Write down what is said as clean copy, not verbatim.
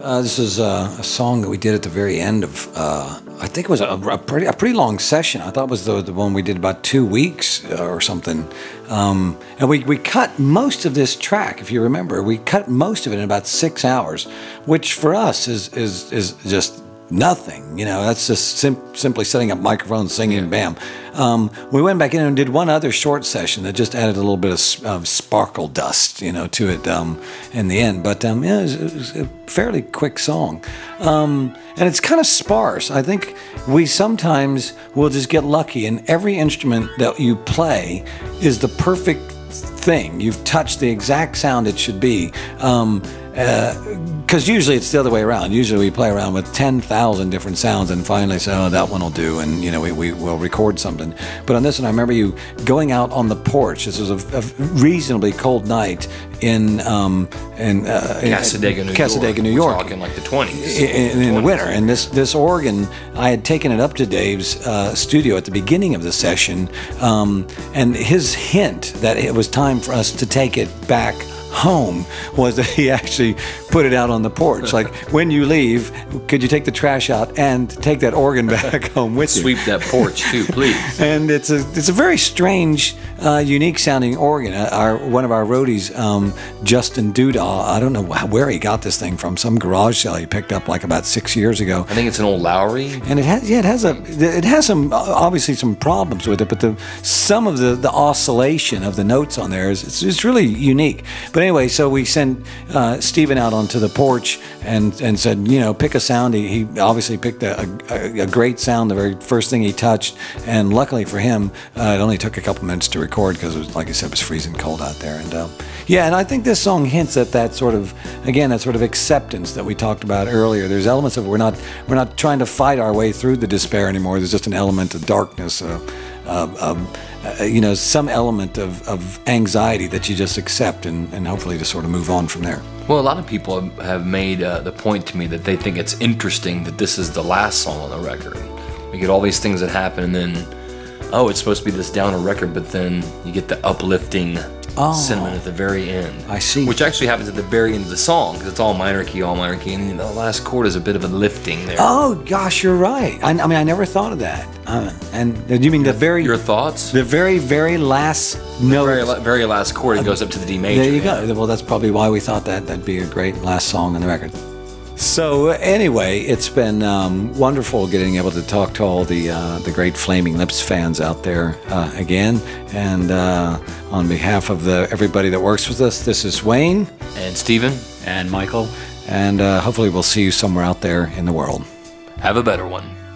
This is a song that we did at the very end of, I think it was a pretty long session. I thought it was the one we did about 2 weeks or something. And we cut most of this track, if you remember. We cut most of it in about 6 hours, which for us is just nothing. You know, that's just simply setting up microphones, singing, and bam. We went back in and did one other short session that just added a little bit of sparkle dust, you know, to it in the end. But yeah, it was a fairly quick song. And it's kind of sparse. I think we sometimes will just get lucky, and every instrument that you play is the perfect thing. You've touched the exact sound it should be. Because usually it's the other way around. Usually we play around with 10,000 different sounds and finally say, oh, that one will do, and you know, we will record something. But on this one, I remember you going out on the porch. This was a reasonably cold night in Cassadaga, New York. We're talking like the 20s. In the winter. And this organ, I had taken it up to Dave's studio at the beginning of the session, and his hint that it was time for us to take it back home was that he actually put it out on the porch. Like, when you leave, could you take the trash out and take that organ back home with you? Sweep that porch too, please. And it's a very strange, unique sounding organ. One of our roadies, Justin Dudaw, I don't know where he got this thing from. Some garage sale he picked up like about 6 years ago. I think it's an old Lowry. And it has some obviously some problems with it, but some of the oscillation of the notes on there it's really unique. But anyway, so we sent Stephen out onto the porch and said, you know, pick a sound. He obviously picked a great sound, the very first thing he touched. And luckily for him, it only took a couple minutes to record because it was, like I said, it was freezing cold out there. And yeah, and I think this song hints at that sort of, again, that sort of acceptance that we talked about earlier. There's elements of we're not trying to fight our way through the despair anymore. There's just an element of darkness, you know, some element of anxiety that you just accept and hopefully just sort of move on from there. Well, a lot of people have made the point to me that they think it's interesting that this is the last song on the record. We get all these things that happen, and then, oh, it's supposed to be this downer record, but then you get the uplifting sentiment at the very end. I see. Which actually happens at the very end of the song, because it's all minor key, and the last chord is a bit of a lifting there. Oh, gosh, you're right. I mean, I never thought of that. And you mean your thoughts? The very, very last note. Very last chord, it goes up to the D major. There you go. Well, that's probably why we thought that'd be a great last song on the record. So anyway, it's been wonderful getting able to talk to all the great Flaming Lips fans out there again. And on behalf of everybody that works with us, this is Wayne. And Stephen. And Michael. And hopefully we'll see you somewhere out there in the world. Have a better one.